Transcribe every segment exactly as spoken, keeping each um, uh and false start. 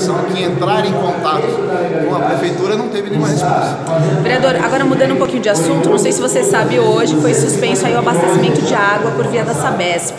população que entrar em contato com a prefeitura não teve nenhuma resposta. Vereador, agora mudando um pouquinho de assunto, não sei se você sabe, hoje foi suspenso aí o abastecimento de água por via da Sabesp.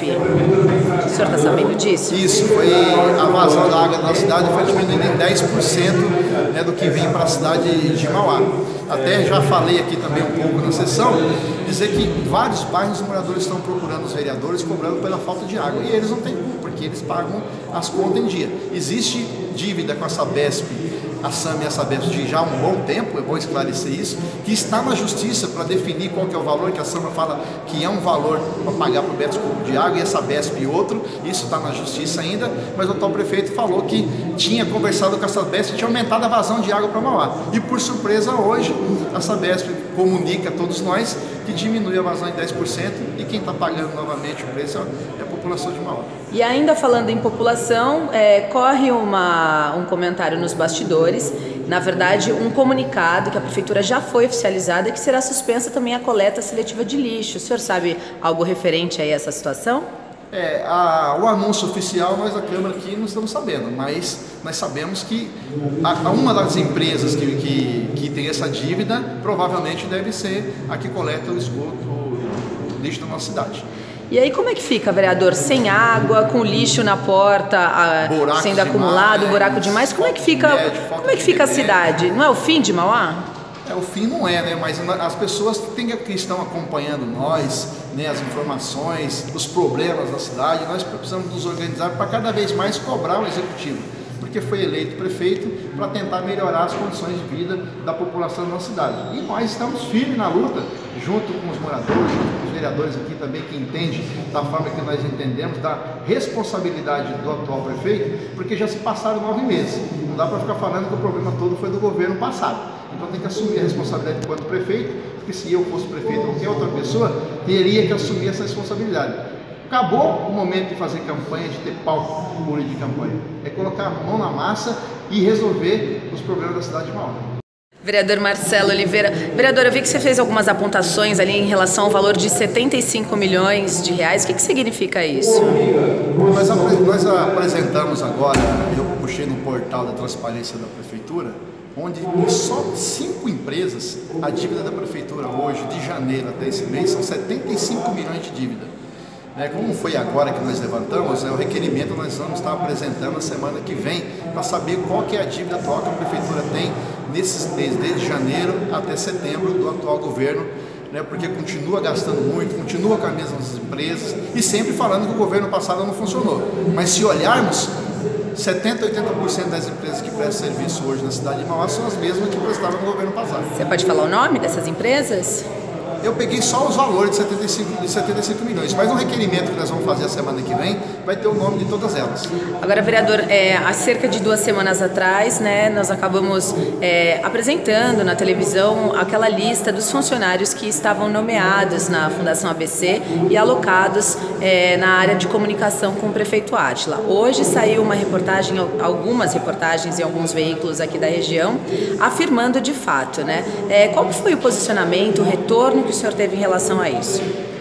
O senhor está sabendo disso? Isso, foi a vazão da água da cidade foi diminuída em dez por cento, né, do que vem para a cidade de Mauá. Até já falei aqui também um pouco na sessão, dizer que vários bairros os moradores estão procurando os vereadores cobrando pela falta de água. E eles não têm culpa, porque eles pagam as contas em dia. Existe dívida com a Sabesp, a SAM e a Sabesp de já há um bom tempo, é bom esclarecer isso, que está na justiça para definir qual que é o valor, que a SAM fala que é um valor para pagar para o Betos Cubo de água e a Sabesp outro, isso está na justiça ainda, mas o atual prefeito falou que tinha conversado com a Sabesp e tinha aumentado a vazão de água para Mauá. E por surpresa hoje, a Sabesp comunica a todos nós que diminui a vazão em dez por cento e quem está pagando novamente o preço é a população de Mauá. E ainda falando em população, é, corre uma, um comentário nos bastidores, na verdade um comunicado que a prefeitura já foi oficializada que será suspensa também a coleta seletiva de lixo. O senhor sabe algo referente a essa situação? É, a, o anúncio oficial nós da Câmara aqui não estamos sabendo, mas nós sabemos que a, a uma das empresas que, que, que tem essa dívida provavelmente deve ser a que coleta o esgoto, o lixo da nossa cidade. E aí como é que fica, vereador? Sem água, com lixo na porta, a, sendo acumulado, demais, buraco demais, como é que fica, médio, como é que fica a cidade? Não é o fim de Mauá? É, o fim não é, né? Mas as pessoas que, que estão acompanhando nós, né, as informações, os problemas da cidade, nós precisamos nos organizar para cada vez mais cobrar o executivo, porque foi eleito prefeito para tentar melhorar as condições de vida da população da nossa cidade. E nós estamos firmes na luta, junto com os moradores, junto com os vereadores aqui também, que entendem da forma que nós entendemos, da responsabilidade do atual prefeito, porque já se passaram nove meses. Não dá para ficar falando que o problema todo foi do governo passado. Então tem que assumir a responsabilidade enquanto prefeito, porque se eu fosse prefeito ou qualquer outra pessoa, teria que assumir essa responsabilidade. Acabou o momento de fazer campanha, de ter palco político de campanha. É colocar a mão na massa e resolver os problemas da cidade de Mauá. Vereador Marcelo Oliveira. Vereador, eu vi que você fez algumas apontações ali em relação ao valor de setenta e cinco milhões de reais. O que, que significa isso? Nós, nós apresentamos agora, eu puxei no portal da transparência da Prefeitura, onde em só cinco empresas, a dívida da Prefeitura hoje, de janeiro até esse mês, são setenta e cinco milhões de dívida. É, como foi agora que nós levantamos, é, o requerimento nós vamos estar apresentando na semana que vem para saber qual que é a dívida atual que a Prefeitura tem nesses meses, desde janeiro até setembro do atual governo, né, porque continua gastando muito, continua com as mesmas empresas e sempre falando que o governo passado não funcionou. Mas se olharmos, setenta, oitenta por cento das empresas que prestam serviço hoje na cidade de Mauá são as mesmas que prestavam no governo passado. Você pode falar o nome dessas empresas? Eu peguei só os valores de setenta e cinco, de setenta e cinco milhões, mas no requerimento que nós vamos fazer a semana que vem, vai ter o nome de todas elas. Agora, vereador, é, há cerca de duas semanas atrás, né, nós acabamos é, apresentando na televisão aquela lista dos funcionários que estavam nomeados na Fundação A B C e alocados é, na área de comunicação com o prefeito Átila. Hoje saiu uma reportagem, algumas reportagens em alguns veículos aqui da região, afirmando de fato, né, é, qual foi o posicionamento, o retorno que o senhor teve em relação a isso?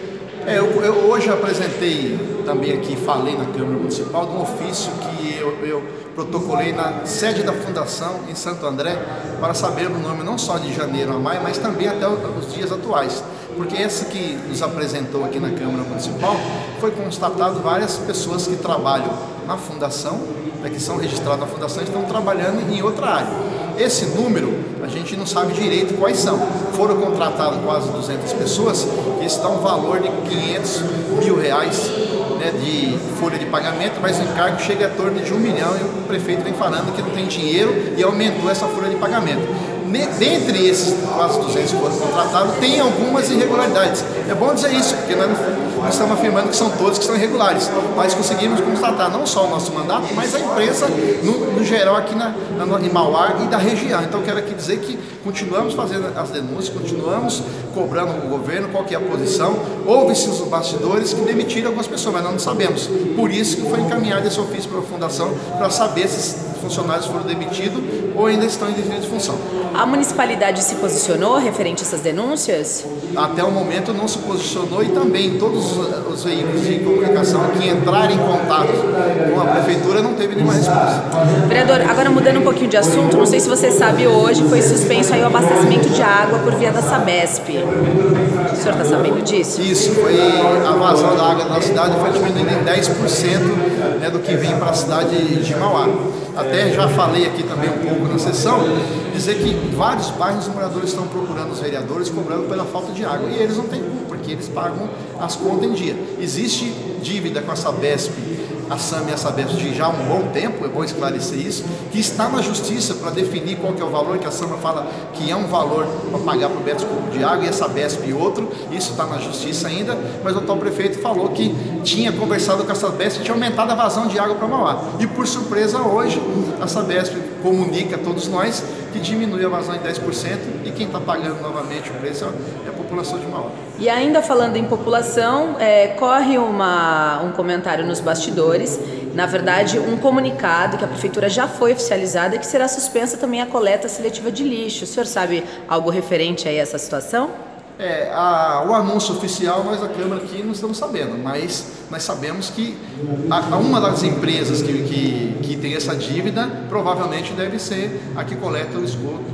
É, eu, eu hoje apresentei também aqui, falei na Câmara Municipal de um ofício que eu, eu protocolei na sede da Fundação em Santo André para saber o nome não só de janeiro a maio, mas também até os dias atuais. Porque esse que nos apresentou aqui na Câmara Municipal foi constatado várias pessoas que trabalham na Fundação, né, que são registradas na Fundação e estão trabalhando em outra área. Esse número, a gente não sabe direito quais são. Foram contratadas quase duzentas pessoas, que isso dá um valor de quinhentos mil reais, né, de folha de pagamento, mas o encargo chega a torno de um milhão e o prefeito vem falando que não tem dinheiro e aumentou essa folha de pagamento. Dentre esses quase duzentos que foram contratados, tem algumas irregularidades. É bom dizer isso, porque nós não estamos afirmando que são todos que são irregulares, mas conseguimos constatar não só o nosso mandato, mas a empresa no, no geral aqui na, na, em Mauá e da região. Então quero aqui dizer que continuamos fazendo as denúncias, continuamos cobrando o governo qual que é a posição. Houve-se os bastidores que demitiram algumas pessoas, mas nós não sabemos. Por isso que foi encaminhado esse ofício para a Fundação, para saber se funcionários foram demitidos ou ainda estão em desvio de função. A municipalidade se posicionou referente a essas denúncias? Até o momento não se posicionou e também todos os veículos de comunicação que entraram em contato com a prefeitura não teve nenhuma resposta. Vereador, agora mudando um pouquinho de assunto, não sei se você sabe, hoje foi suspenso aí o abastecimento de água por via da Sabesp. O senhor está sabendo disso? Isso, foi a vazão da água da cidade foi diminuída em dez por cento, né, do que vem para a cidade de Mauá. Até já falei aqui também um pouco na sessão, dizer que vários bairros os moradores estão procurando os vereadores cobrando pela falta de água e eles não têm culpa, porque eles pagam as contas em dia. Existe dívida com a Sabesp, a SAM e a Sabesp de já há um bom tempo, é bom esclarecer isso, que está na justiça para definir qual que é o valor, que a SAM fala que é um valor para pagar para o metro cúbico de água e a Sabesp outro, isso está na justiça ainda, mas o atual prefeito falou que tinha conversado com a Sabesp e tinha aumentado a vazão de água para Mauá. E por surpresa hoje, a Sabesp comunica a todos nós que diminui a vazão em dez por cento e quem está pagando novamente o preço é a população de Mauá. E ainda falando em população, é, corre uma, um comentário nos bastidores, na verdade um comunicado que a prefeitura já foi oficializada e que será suspensa também a coleta seletiva de lixo. O senhor sabe algo referente a essa situação? É, a, o anúncio oficial nós da Câmara aqui não estamos sabendo, mas nós sabemos que a, a uma das empresas que, que, que tem essa dívida provavelmente deve ser a que coleta o esgoto,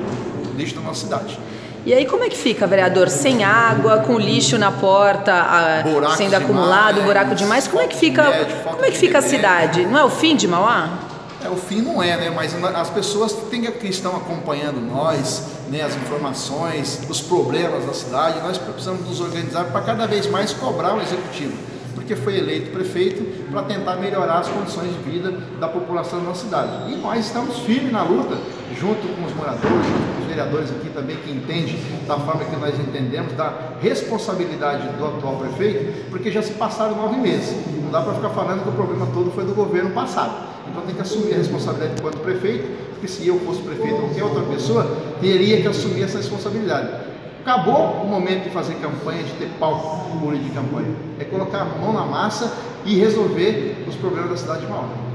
o lixo da nossa cidade. E aí como é que fica, vereador? Sem água, com lixo na porta, a, sendo acumulado, demais, buraco demais, como é que fica, médio, como é que fica a cidade? Não é o fim de Mauá? É, o fim não é, né? Mas as pessoas que, tem, que estão acompanhando nós, né, as informações, os problemas da cidade, nós precisamos nos organizar para cada vez mais cobrar o executivo, porque foi eleito prefeito para tentar melhorar as condições de vida da população da nossa cidade. E nós estamos firmes na luta, junto com os moradores, junto com os vereadores aqui também, que entendem da forma que nós entendemos, da responsabilidade do atual prefeito, porque já se passaram nove meses. Não dá para ficar falando que o problema todo foi do governo passado. Então tem que assumir a responsabilidade enquanto prefeito, porque se eu fosse prefeito ou qualquer outra pessoa, teria que assumir essa responsabilidade. Acabou o momento de fazer campanha, de ter palco público de campanha. É colocar a mão na massa e resolver os problemas da cidade de Mauá.